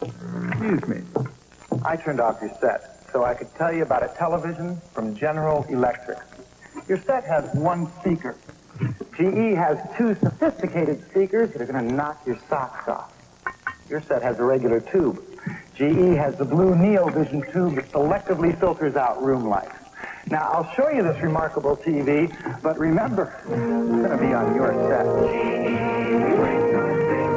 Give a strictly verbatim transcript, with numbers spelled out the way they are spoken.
Excuse me. I turned off your set so I could tell you about a television from General Electric. Your set has one speaker. G E has two sophisticated speakers that are going to knock your socks off. Your set has a regular tube. G E has the blue NeoVision tube that selectively filters out room light. Now, I'll show you this remarkable T V, but remember, it's going to be on your set.